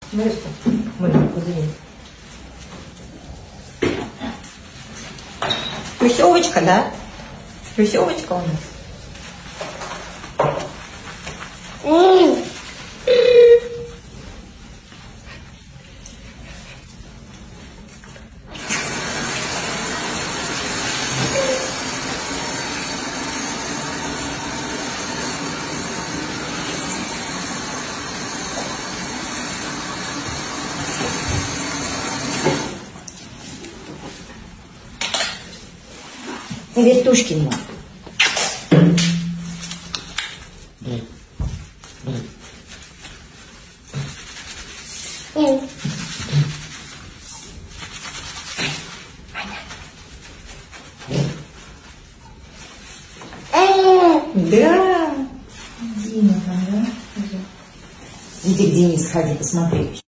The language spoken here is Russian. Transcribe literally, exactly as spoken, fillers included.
Марюшка, Марюшка, позови. Плюсевочка, да? Плюсевочка у нас. Вертушкин. Да. Дима там, да? Иди к Денису, сходи, посмотри.